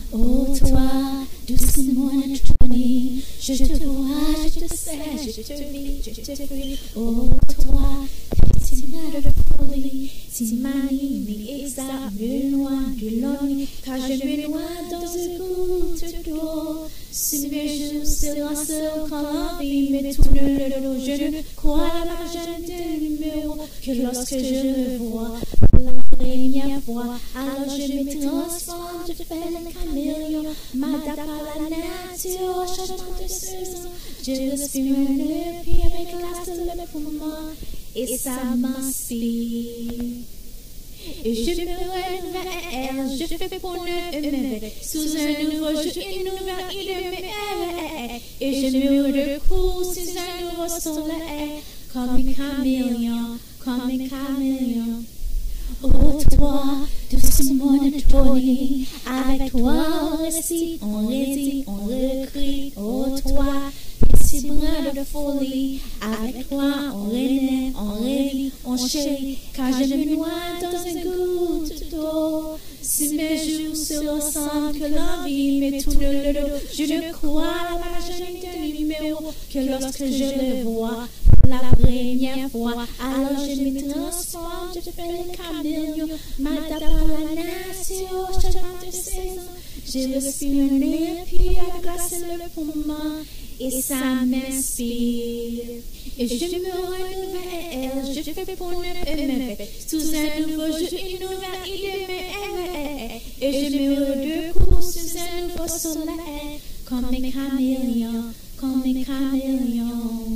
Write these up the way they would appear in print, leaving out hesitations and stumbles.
Oh toi, doucement étonné, je te vois, je te sais, je te lis, je te prie. Oh toi, petit brin de folie, si m'anime et examine loin de l'ennui, car je me noie dans un goutte d'eau. Si mes jours sera seul quand la vie me tourne le dos, je ne crois à l'argent d'un numéro que lorsque je le vois. Première fois, alors je me transforme, je fais le caméléon, m'adapte à la nature, changement de saison, je respire un air, puis avec la seule poumon, et ça m'inspire. Et je me renouvelle, je fais pour me sous un nouveau jour, une nouvelle idée me et je me recouvre sous un nouveau soleil, comme un caméléon, comme un caméléon. Oh toi, doucement étonné, avec toi on récite, on rédit, on recrie. Oh toi, petit brin de folie, avec toi on renaît, on relit, on chérit, car je me noie dans un goutte d'eau. Si mes jours se ressemblent, que l'envie me tourne le dos, je ne crois à la magie d'un numéro que lorsque je le vois. La première fois, alors je me transforme, je fais le caméléon, m'adapte à la nature, changement de saison, je respire un air, puis avec la seule poumon, et ça m'inspire. Et je me renouvelle, je fais pour me sous un nouveau jour, une nouvelle idée me et je me redécouvre sous un nouveau soleil, comme un caméléon, comme un caméléon.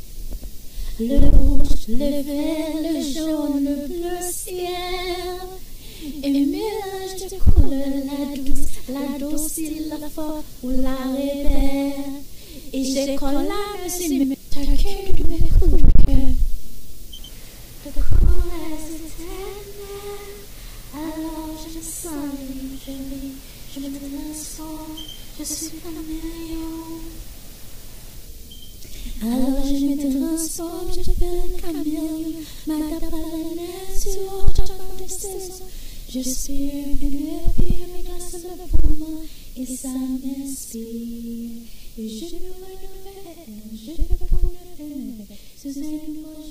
Le rouge, le vert, le jaune, le bleu ciel, et mélange de couleurs, la docile, la forte ou la rebelle. Et je colle la musique, t'inquiète de mes coups de cœur. De caresse éternelle, alors je me sens libre, je me transforme, je suis caméléon. Alors je me transforme, je fais le caméléon, m'adapte à la nature, changement de saison, je suis une vie avec la seule poumon, et ça m'inspire. Et je me renouvelle, je fais pour me sous un nouveau